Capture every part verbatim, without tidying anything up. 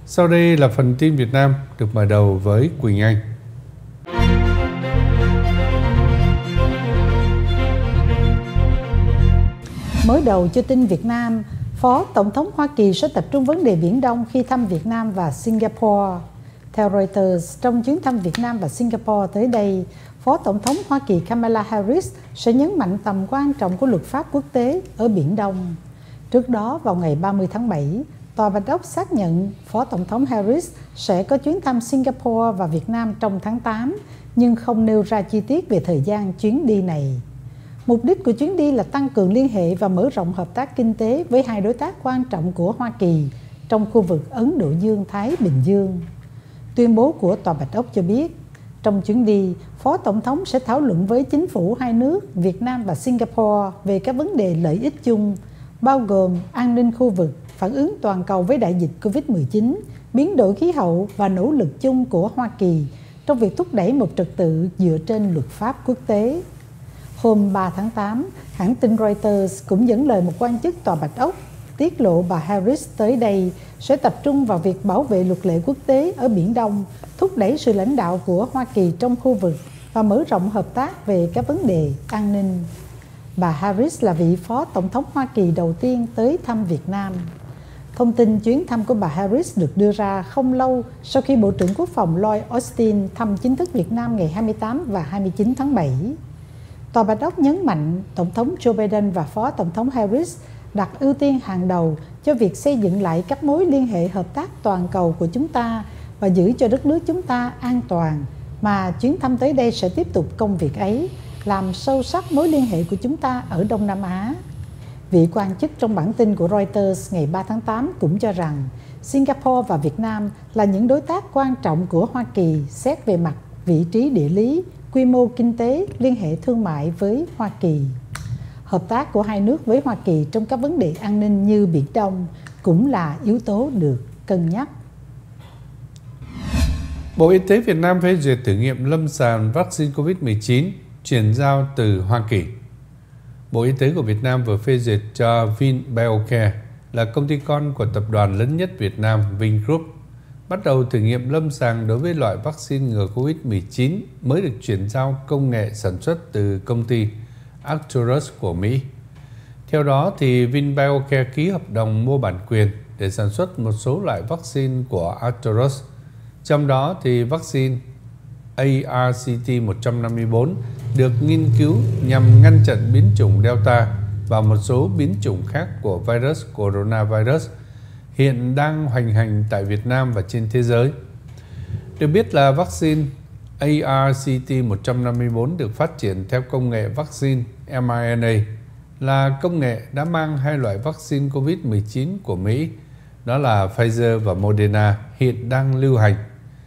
Sau đây là phần tin Việt Nam được mở đầu với Quỳnh Anh. Mở đầu cho tin Việt Nam, Phó Tổng thống Hoa Kỳ sẽ tập trung vấn đề Biển Đông khi thăm Việt Nam và Singapore. Theo Reuters, trong chuyến thăm Việt Nam và Singapore tới đây, Phó Tổng thống Hoa Kỳ Kamala Harris sẽ nhấn mạnh tầm quan trọng của luật pháp quốc tế ở Biển Đông. Trước đó, vào ngày ba mươi tháng bảy, Tòa Bạch Ốc xác nhận Phó Tổng thống Harris sẽ có chuyến thăm Singapore và Việt Nam trong tháng tám, nhưng không nêu ra chi tiết về thời gian chuyến đi này. Mục đích của chuyến đi là tăng cường liên hệ và mở rộng hợp tác kinh tế với hai đối tác quan trọng của Hoa Kỳ trong khu vực Ấn Độ Dương-Thái Bình Dương. Tuyên bố của Tòa Bạch Ốc cho biết, trong chuyến đi, Phó Tổng thống sẽ thảo luận với chính phủ hai nước Việt Nam và Singapore về các vấn đề lợi ích chung, bao gồm an ninh khu vực, phản ứng toàn cầu với đại dịch Covid mười chín, biến đổi khí hậu và nỗ lực chung của Hoa Kỳ trong việc thúc đẩy một trật tự dựa trên luật pháp quốc tế. Hôm ba tháng tám, hãng tin Reuters cũng dẫn lời một quan chức Tòa Bạch Ốc tiết lộ bà Harris tới đây sẽ tập trung vào việc bảo vệ luật lệ quốc tế ở Biển Đông, thúc đẩy sự lãnh đạo của Hoa Kỳ trong khu vực và mở rộng hợp tác về các vấn đề an ninh. Bà Harris là vị Phó Tổng thống Hoa Kỳ đầu tiên tới thăm Việt Nam. Thông tin chuyến thăm của bà Harris được đưa ra không lâu sau khi Bộ trưởng Quốc phòng Lloyd Austin thăm chính thức Việt Nam ngày hai mươi tám và hai mươi chín tháng bảy. Tòa Bạch Ốc nhấn mạnh Tổng thống Joe Biden và Phó Tổng thống Harris đặt ưu tiên hàng đầu cho việc xây dựng lại các mối liên hệ hợp tác toàn cầu của chúng ta và giữ cho đất nước chúng ta an toàn, mà chuyến thăm tới đây sẽ tiếp tục công việc ấy, làm sâu sắc mối liên hệ của chúng ta ở Đông Nam Á. Vị quan chức trong bản tin của Reuters ngày ba tháng tám cũng cho rằng Singapore và Việt Nam là những đối tác quan trọng của Hoa Kỳ xét về mặt vị trí địa lý, quy mô kinh tế, liên hệ thương mại với Hoa Kỳ. Hợp tác của hai nước với Hoa Kỳ trong các vấn đề an ninh như Biển Đông cũng là yếu tố được cân nhắc. Bộ Y tế Việt Nam phê duyệt thử nghiệm lâm sàng vaccine Covid mười chín chuyển giao từ Hoa Kỳ. Bộ Y tế của Việt Nam vừa phê duyệt cho VinBioCare, là công ty con của tập đoàn lớn nhất Việt Nam Vingroup, bắt đầu thử nghiệm lâm sàng đối với loại vaccine ngừa Covid mười chín mới được chuyển giao công nghệ sản xuất từ công ty Arcturus của Mỹ. Theo đó, thì VinBioCare ký hợp đồng mua bản quyền để sản xuất một số loại vaccine của Arcturus. Trong đó thì vaccine A R C T một năm bốn được nghiên cứu nhằm ngăn chặn biến chủng Delta và một số biến chủng khác của virus coronavirus hiện đang hoành hành tại Việt Nam và trên thế giới. Được biết là vaccine A R C T một năm bốn được phát triển theo công nghệ vaccine M R N A, là công nghệ đã mang hai loại vaccine Covid mười chín của Mỹ, đó là Pfizer và Moderna, hiện đang lưu hành.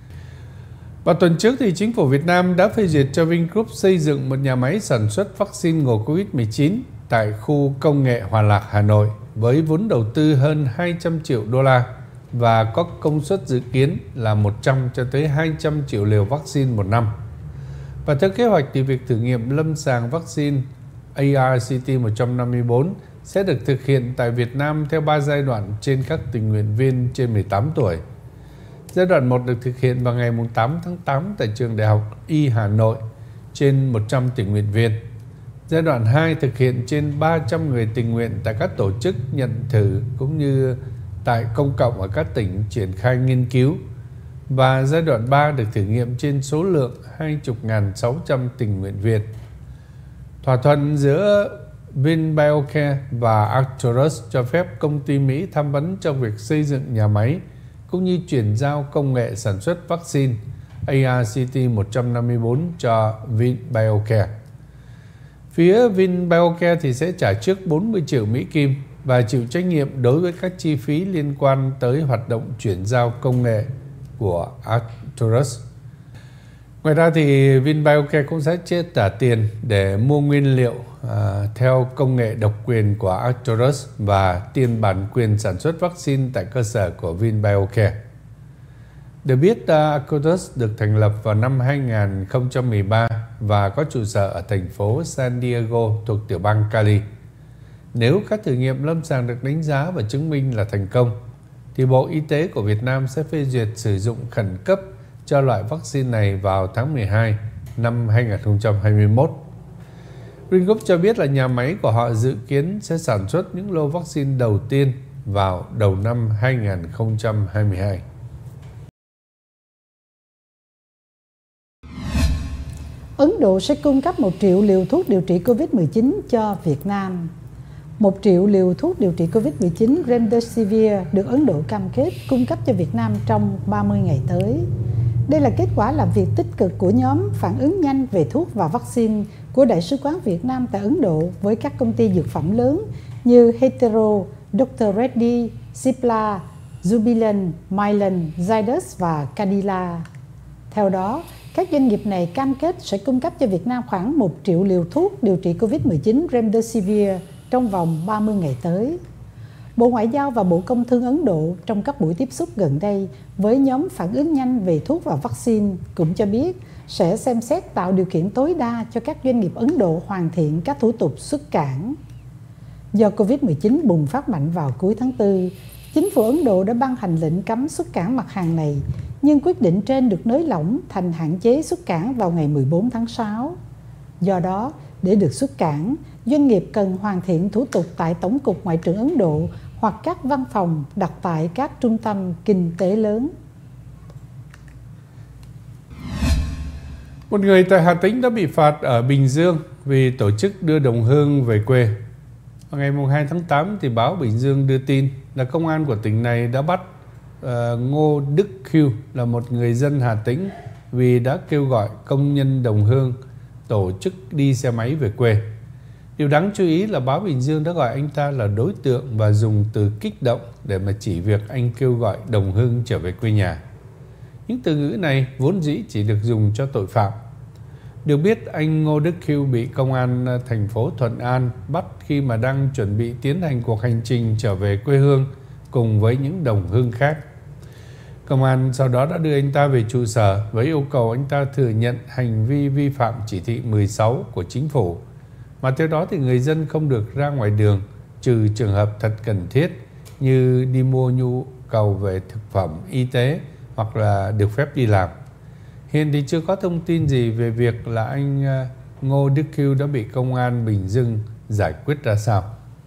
Vào tuần trước, thì chính phủ Việt Nam đã phê duyệt cho Vingroup xây dựng một nhà máy sản xuất vaccine ngừa Covid mười chín tại khu công nghệ Hòa Lạc, Hà Nội với vốn đầu tư hơn hai trăm triệu đô la và có công suất dự kiến là một trăm cho tới hai trăm triệu liều vaccine một năm. Và theo kế hoạch thì việc thử nghiệm lâm sàng vaccine A R C T một năm bốn sẽ được thực hiện tại Việt Nam theo ba giai đoạn trên các tình nguyện viên trên mười tám tuổi. Giai đoạn một được thực hiện vào ngày tám tháng tám tại Trường Đại học Y Hà Nội trên một trăm tình nguyện viên. Giai đoạn hai thực hiện trên ba trăm người tình nguyện tại các tổ chức nhận thử cũng như tại công cộng ở các tỉnh triển khai nghiên cứu. Và giai đoạn ba được thử nghiệm trên số lượng hai mươi nghìn sáu trăm tình nguyện viên. Thỏa thuận giữa VinBioCare và Arcturus cho phép công ty Mỹ tham vấn trong việc xây dựng nhà máy cũng như chuyển giao công nghệ sản xuất vaccine A R C T một năm bốn cho VinBioCare. Phía VinBioCare thì sẽ trả trước bốn mươi triệu Mỹ Kim và chịu trách nhiệm đối với các chi phí liên quan tới hoạt động chuyển giao công nghệ của Arcturus. Ngoài ra thì VinBioCare cũng sẽ chia trả tiền để mua nguyên liệu à, theo công nghệ độc quyền của Arcturus và tiền bản quyền sản xuất vaccine tại cơ sở của VinBioCare. Được biết, uh, Arcturus được thành lập vào năm hai nghìn không trăm mười ba và có trụ sở ở thành phố San Diego thuộc tiểu bang Cali. Nếu các thử nghiệm lâm sàng được đánh giá và chứng minh là thành công, thì Bộ Y tế của Việt Nam sẽ phê duyệt sử dụng khẩn cấp cho loại vaccine này vào tháng mười hai năm hai nghìn không trăm hai mươi mốt. Vingroup cho biết là nhà máy của họ dự kiến sẽ sản xuất những lô vaccine đầu tiên vào đầu năm hai nghìn không trăm hai mươi hai. Ấn Độ sẽ cung cấp một triệu liều thuốc điều trị Covid mười chín cho Việt Nam. Một triệu liều thuốc điều trị Covid mười chín Remdesivir được Ấn Độ cam kết cung cấp cho Việt Nam trong ba mươi ngày tới. Đây là kết quả làm việc tích cực của nhóm phản ứng nhanh về thuốc và vaccine của Đại sứ quán Việt Nam tại Ấn Độ với các công ty dược phẩm lớn như Hetero, đốc tơ Reddy, Cipla, Jubilant, Mylan, Zydus và Cadila. Theo đó, các doanh nghiệp này cam kết sẽ cung cấp cho Việt Nam khoảng một triệu liều thuốc điều trị Covid mười chín Remdesivir trong vòng ba mươi ngày tới. Bộ Ngoại giao và Bộ Công Thương Ấn Độ trong các buổi tiếp xúc gần đây với nhóm phản ứng nhanh về thuốc và vaccine cũng cho biết sẽ xem xét tạo điều kiện tối đa cho các doanh nghiệp Ấn Độ hoàn thiện các thủ tục xuất cảng. Do Covid mười chín bùng phát mạnh vào cuối tháng tư, chính phủ Ấn Độ đã ban hành lệnh cấm xuất cảng mặt hàng này, nhưng quyết định trên được nới lỏng thành hạn chế xuất cảng vào ngày mười bốn tháng sáu. Do đó, để được xuất cảng, doanh nghiệp cần hoàn thiện thủ tục tại Tổng cục Ngoại trưởng Ấn Độ hoặc các văn phòng đặt tại các trung tâm kinh tế lớn. Một người tại Hà Tĩnh đã bị phạt ở Bình Dương vì tổ chức đưa đồng hương về quê. Vào ngày hai tháng tám, thì báo Bình Dương đưa tin là công an của tỉnh này đã bắt uh, Ngô Đức Khiêu là một người dân Hà Tĩnh vì đã kêu gọi công nhân đồng hương tổ chức đi xe máy về quê. Điều đáng chú ý là báo Bình Dương đã gọi anh ta là đối tượng và dùng từ kích động để mà chỉ việc anh kêu gọi đồng hương trở về quê nhà. Những từ ngữ này vốn dĩ chỉ được dùng cho tội phạm. Được biết, anh Ngô Đức Khiêu bị công an thành phố Thuận An bắt khi mà đang chuẩn bị tiến hành cuộc hành trình trở về quê hương cùng với những đồng hương khác. Công an sau đó đã đưa anh ta về trụ sở với yêu cầu anh ta thừa nhận hành vi vi phạm chỉ thị mười sáu của chính phủ. Mà theo đó thì người dân không được ra ngoài đường trừ trường hợp thật cần thiết như đi mua nhu cầu về thực phẩm, y tế hoặc là được phép đi làm. Hiện thì chưa có thông tin gì về việc là anh Ngô Đức Khiêu đã bị công an Bình Dương giải quyết ra sao.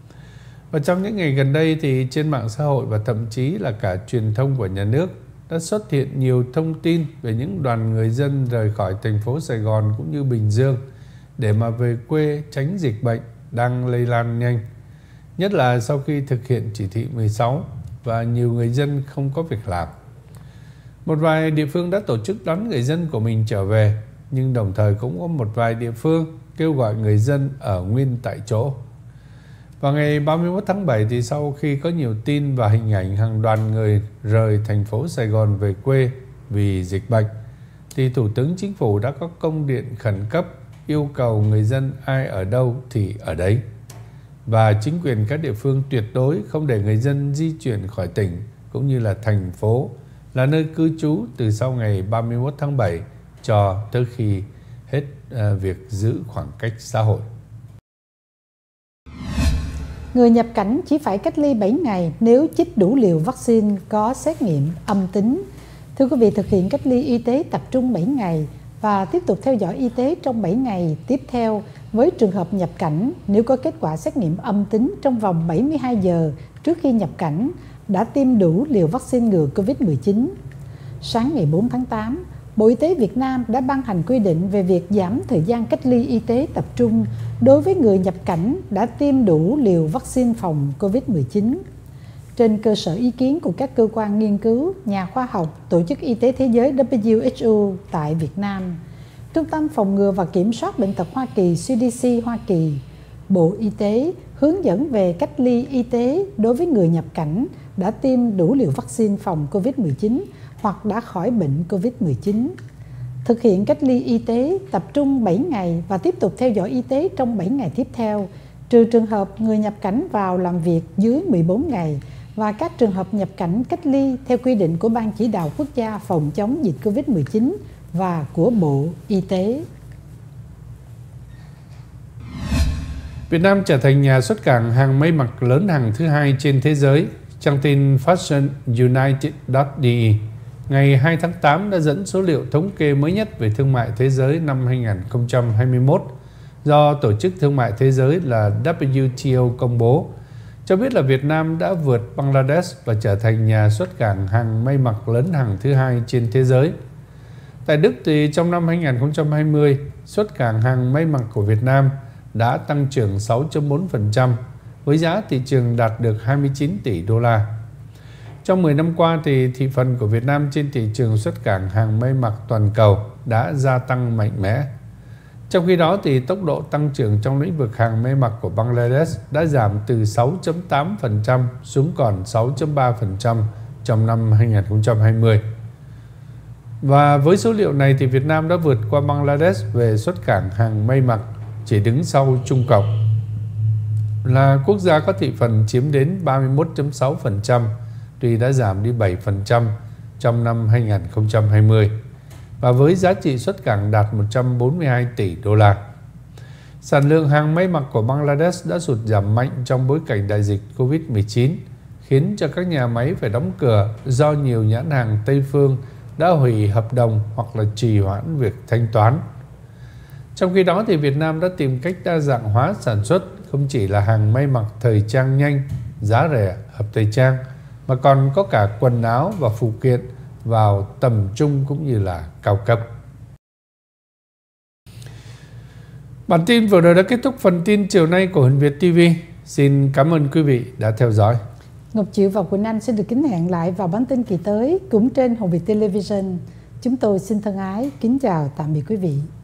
Và trong những ngày gần đây thì trên mạng xã hội và thậm chí là cả truyền thông của nhà nước đã xuất hiện nhiều thông tin về những đoàn người dân rời khỏi thành phố Sài Gòn cũng như Bình Dương để mà về quê tránh dịch bệnh đang lây lan nhanh. Nhất là sau khi thực hiện chỉ thị mười sáu và nhiều người dân không có việc làm. Một vài địa phương đã tổ chức đón người dân của mình trở về, nhưng đồng thời cũng có một vài địa phương kêu gọi người dân ở nguyên tại chỗ. Vào ngày ba mươi mốt tháng bảy, thì sau khi có nhiều tin và hình ảnh hàng đoàn người rời thành phố Sài Gòn về quê vì dịch bệnh, thì Thủ tướng Chính phủ đã có công điện khẩn cấp yêu cầu người dân ai ở đâu thì ở đấy. Và chính quyền các địa phương tuyệt đối không để người dân di chuyển khỏi tỉnh cũng như là thành phố là nơi cư trú từ sau ngày ba mươi mốt tháng bảy cho tới khi hết uh, việc giữ khoảng cách xã hội. Người nhập cảnh chỉ phải cách ly bảy ngày nếu chích đủ liều vaccine có xét nghiệm âm tính. Thưa quý vị, thực hiện cách ly y tế tập trung bảy ngày và tiếp tục theo dõi y tế trong bảy ngày tiếp theo với trường hợp nhập cảnh nếu có kết quả xét nghiệm âm tính trong vòng bảy mươi hai giờ trước khi nhập cảnh, đã tiêm đủ liều vaccine ngừa Covid mười chín. Sáng ngày bốn tháng tám, Bộ Y tế Việt Nam đã ban hành quy định về việc giảm thời gian cách ly y tế tập trung đối với người nhập cảnh đã tiêm đủ liều vaccine phòng Covid mười chín. Trên cơ sở ý kiến của các cơ quan nghiên cứu, nhà khoa học, Tổ chức Y tế Thế giới W H O tại Việt Nam, Trung tâm Phòng ngừa và Kiểm soát Bệnh tật Hoa Kỳ C D C Hoa Kỳ, Bộ Y tế hướng dẫn về cách ly y tế đối với người nhập cảnh đã tiêm đủ liều vaccine phòng Covid mười chín hoặc đã khỏi bệnh Covid mười chín. Thực hiện cách ly y tế tập trung bảy ngày và tiếp tục theo dõi y tế trong bảy ngày tiếp theo, trừ trường hợp người nhập cảnh vào làm việc dưới mười bốn ngày và các trường hợp nhập cảnh cách ly theo quy định của Ban Chỉ đạo Quốc gia phòng chống dịch Covid mười chín và của Bộ Y tế. Việt Nam trở thành nhà xuất cảng hàng may mặc lớn hàng thứ hai trên thế giới, Trang tin Fashion United chấm D E ngày hai tháng tám đã dẫn số liệu thống kê mới nhất về thương mại thế giới năm hai nghìn không trăm hai mươi mốt do Tổ chức Thương mại Thế giới là W T O công bố, cho biết là Việt Nam đã vượt Bangladesh và trở thành nhà xuất cảng hàng may mặc lớn hàng thứ hai trên thế giới. Tại Đức thì trong năm hai nghìn không trăm hai mươi, xuất cảng hàng may mặc của Việt Nam đã tăng trưởng sáu phẩy bốn phần trăm với giá thị trường đạt được hai mươi chín tỷ đô la. Trong mười năm qua thì thị phần của Việt Nam trên thị trường xuất cảng hàng may mặc toàn cầu đã gia tăng mạnh mẽ. Trong khi đó thì tốc độ tăng trưởng trong lĩnh vực hàng may mặc của Bangladesh đã giảm từ sáu phẩy tám phần trăm xuống còn sáu phẩy ba phần trăm trong năm hai nghìn không trăm hai mươi. Và với số liệu này thì Việt Nam đã vượt qua Bangladesh về xuất cảng hàng may mặc, chỉ đứng sau Trung Cộng, là quốc gia có thị phần chiếm đến ba mươi mốt phẩy sáu phần trăm, tuy đã giảm đi bảy phần trăm trong năm hai nghìn không trăm hai mươi, và với giá trị xuất cảng đạt một trăm bốn mươi hai tỷ đô la. Sản lượng hàng may mặc của Bangladesh đã sụt giảm mạnh trong bối cảnh đại dịch Covid mười chín, khiến cho các nhà máy phải đóng cửa do nhiều nhãn hàng Tây phương đã hủy hợp đồng hoặc là trì hoãn việc thanh toán. Trong khi đó thì Việt Nam đã tìm cách đa dạng hóa sản xuất, không chỉ là hàng may mặc thời trang nhanh, giá rẻ, hợp thời trang, mà còn có cả quần áo và phụ kiện vào tầm trung cũng như là cao cấp. Bản tin vừa rồi đã kết thúc phần tin chiều nay của Huỳnh Việt ti vi. Xin cảm ơn quý vị đã theo dõi. Ngọc Triệu và Quỳnh Anh xin được kính hẹn lại vào bản tin kỳ tới cũng trên Hồng Việt Television. Chúng tôi xin thân ái kính chào tạm biệt quý vị.